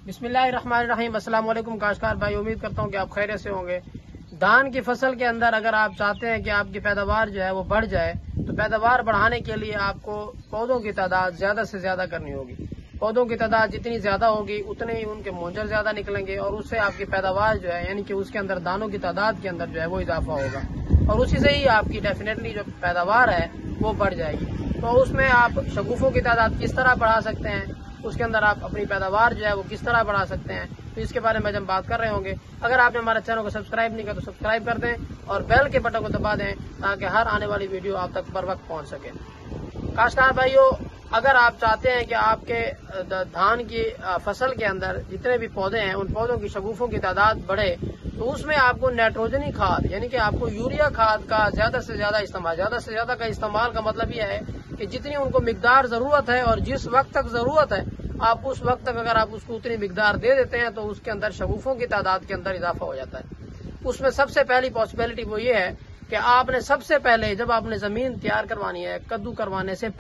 بسم اللہ الرحمن الرحیم۔ السلام علیکم کاشتکار بھائی، امید کرتا ہوں کہ آپ خیریت سے ہوں گے۔ دھان کی فصل کے اندر اگر آپ چاہتے ہیں کہ آپ کی پیداوار جو ہے وہ بڑھ جائے تو پیداوار بڑھانے کے لیے آپ کو پودوں کی تعداد زیادہ سے زیادہ کرنی ہوگی۔ پودوں کی تعداد جتنی زیادہ ہوگی اتنے ہی ان کے مونجر زیادہ نکلیں گے اور اس سے آپ کی پیداوار جو ہے یعنی کہ اس کے اندر دانوں کی تعداد کے اندر جو ہے وہ اضافہ ہوگا اور اسی سے ہی آپ کی ڈیفینیٹلی جو پیداوار ہے وہ بڑھ جائے گی۔ تو اس میں آپ شگوفوں کی تعداد کس طرح بڑھا سکتے ہیں، اس کے اندر آپ اپنی پیداوار جو ہے وہ کس طرح بڑھا سکتے ہیں، تو اس کے بارے میں ہم بات کر رہے ہوں گے۔ اگر آپ نے ہمارے چینل کو سبسکرائب نہیں کیا تو سبسکرائب کر دیں اور بیل کے بٹن کو دبا دیں تاکہ ہر آنے والی ویڈیو آپ تک بر وقت پہنچ سکے۔ کاشتکار بھائیو، اگر آپ چاہتے ہیں کہ آپ کے دھان کی فصل کے اندر جتنے بھی پودے ہیں ان پودوں کی شگوفوں کی تعداد بڑھے تو اس میں آپ کو نائٹروجنی کھاد یعنی کہ آپ کو یوریا کھاد کا زیادہ سے زیادہ استعمال کا مطلب یہ ہے کہ جتنی ان کو مقدار ضرورت ہے اور جس وقت تک ضرورت ہے آپ اس وقت تک اگر آپ اس کو اتنی مقدار دے دیتے ہیں تو اس کے اندر شگوفوں کی تعداد کے اندر اضافہ ہو جاتا ہے۔ اس میں سب سے پہلی پاسبلٹی وہ یہ ہے کہ آپ نے سب سے پہلے جب آپ نے زمین تیار کروانی ہے کدو کروانے سے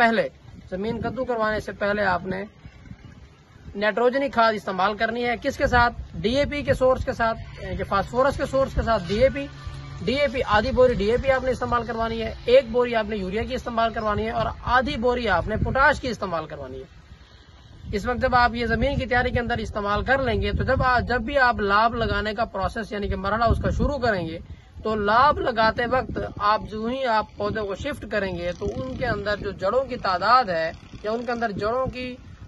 پہلے آپ نے نائٹروجنی کھاد استعمال کرنی ہے۔ کس کے ساتھ؟ ڈی اے پی کے سورس کے ساتھ، فاسفورس کے سورس کے ساتھ ڈی اے پی آدھی بوری ڈی اے پی آپ نے استعمال کروانی ہے، ایک بوری آپ نے یوریا کی استعمال کروانی ہے اور آدھی بوری آپ نے پوٹاش کی استعمال کروانی ہے۔ اس وقت جب آپ یہ زمین کی تیاری کے اندر استعمال کر لیں گے تو جب بھی آپ لاب لگانے کا پروسیس یعنی کہ مرحلہ اس کا شروع کریں گے تو لاب لگاتے وقت آپ جو ہی آپ پودوں کو شفٹ کریں گے تو ان کے اندر جو جڑوں کی تعداد ہے یا ان کے اندر جڑوں کی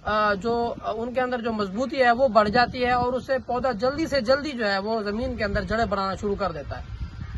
ان کے اندر جو مضبوطی ہے وہ بڑھ جاتی ہے اور اس سے پودا جلدی سے جلدی جو ہے وہ زمین کے اندر جڑیں بنانا شروع کر دیتا ہے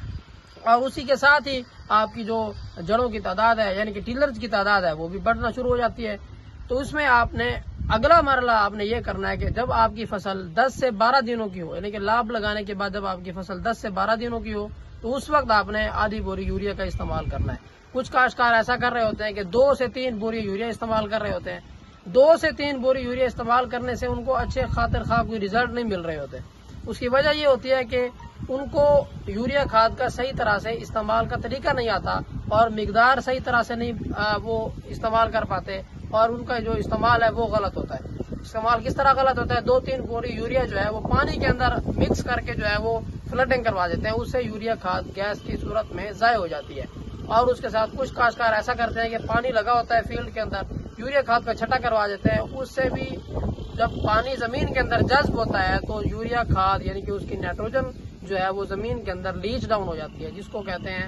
اور اسی کے ساتھ ہی آپ کی جو جڑوں کی تعداد ہے یعنی کہ ٹیلرز کی تعداد ہے وہ بھی بڑھنا شروع ہو جاتی ہے۔ تو اس میں آپ نے اگلا مرحلہ آپ نے یہ کرنا ہے کہ جب آپ کی فصل 10 سے 12 دنوں کی ہو یعنی کہ لاب لگانے کے بعد جب آپ کی فصل 10 سے 12 دنوں کی ہو تو اس وقت آپ نے آدھی بوری یوریا کا استعمال کرنا ہے۔ کچھ کاشتکار ایسا کر رہے ہوتے ہیں کہ 2 سے 3 بوری یوریا استعمال کر رہے ہوتے ہیں۔ 2 سے 3 بوری یوریا استعمال کرنے سے ان کو اچھے خاطر خواہ کوئی ریزلٹ نہیں مل رہے ہوتے۔ اس کی وجہ یہ ہوتی ہے کہ ان کو یوریا کھاد کا صحیح طرح سے استعمال کا طریقہ نہیں آتا اور مقدار صحیح طرح سے نہیں وہ استعمال کر پاتے اور ان کا جو استعمال ہے وہ غلط ہوتا ہے۔ استعمال کس طرح غلط ہوتا ہے؟ 2-3 بوری یوریا جو ہے وہ پانی کے اندر مکس کر کے جو ہے وہ فلڈنگ کروا دیتے ہیں، اس سے یوریا کھاد گیس کی صورت میں ضائع ہو جاتی ہے۔ اور اس کے ساتھ کچھ کاشتکار ایسا کرتے ہیں کہ پانی لگا ہوتا ہے فیلڈ کے اندر یوریا کھاد کا چھٹا کروا دیتے ہیں، اس سے بھی جب پانی زمین کے اندر جذب ہوتا ہے تو یوریا کھاد یعنی کہ اس کی نائٹروجن جو ہے وہ زمین کے اندر لیچ ڈاؤن ہو جاتی ہے، جس کو کہتے ہیں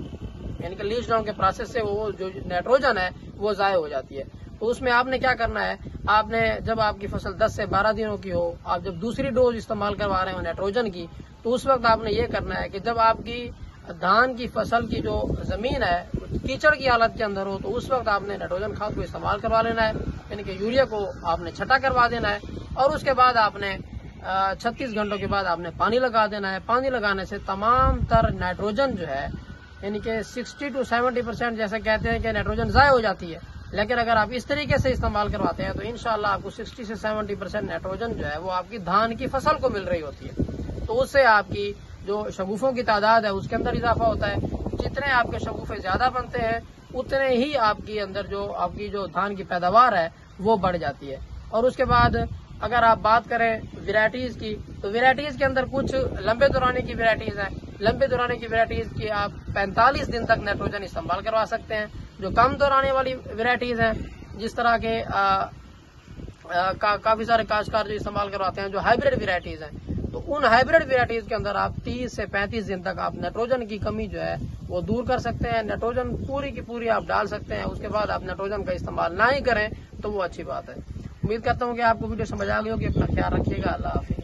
یعنی کہ لیچ ڈاؤن کے پروسیس سے وہ جو نائٹروجن ہے وہ ضائع ہو جاتی ہے۔ تو اس میں آپ نے کیا کرنا ہے، آپ نے جب آپ کی فصل 10 سے 12 دنوں کی ہو، آپ جب دوسری ڈوز استعمال کروا رہے ہو نائٹروجن کی، تو اس وقت آپ نے یہ کرنا ہے کہ جب آپ کی دھان کی فصل کی جو زمین ہے کیچڑ کی حالت کے اندر ہو تو اس وقت آپ نے نائٹروجن کھاد کو استعمال کروا لینا ہے یعنی کہ یوریا کو آپ نے چھٹا کروا دینا ہے اور اس کے بعد آپ نے 36 گھنٹوں کے بعد آپ نے پانی لگا دینا ہے۔ پانی لگانے سے تمام تر نائٹروجن جو ہے یعنی کہ 60 to 70% جیسے کہتے ہیں کہ نائٹروجن ضائع ہو جاتی ہے، لیکن اگر آپ اس طریقے سے استعمال کرواتے ہیں تو انشاءاللہ آپ کو 60 سے 70% نائٹروجن جو ہے وہ آپ کی دھان کی فصل کو مل رہی ہوتی ہے۔ تو اس سے آپ کی جو شگوفوں کی تعداد ہے اس کے اندر اضافہ ہوتا ہے۔ جتنے آپ کے شگوفے زیادہ بنتے ہیں اتنے ہی آپ کی اندر جو آپ کی جو دھان کی پیداوار ہے وہ بڑھ جاتی ہے۔ اور اس کے بعد اگر آپ بات کریں ویرائٹیز کی تو ویرائٹیز کے اندر کچھ لمبے دورانی کی ویرائٹیز ہیں۔ لمبے دورانی کی ویرائٹیز کی آپ 45 دن تک نائٹروجن استعمال کروا سکتے ہیں۔ جو کم دورانی والی ویرائٹیز ہیں جس طرح کے کافی سارے کاشتکار جو استعمال کرواتے ہیں جو ہائیبریڈ ویرائٹیز ہیں، تو ان ہائیبریڈ ویرائٹیز کے اندر آپ 30 سے 35 دن تک آپ نائٹروجن کی کمی جو ہے وہ دور کر سکتے ہیں۔ نائٹروجن پوری کی پوری آپ ڈال سکتے ہیں، اس کے بعد آپ نائٹروجن کا استعمال نہ ہی کریں تو وہ اچھی بات ہے۔ امید کرتا ہوں کہ آپ کو ویڈیو سمجھ آ گئی ہوگی۔ اپنا خیال رکھیے گا۔ اللہ حافظ۔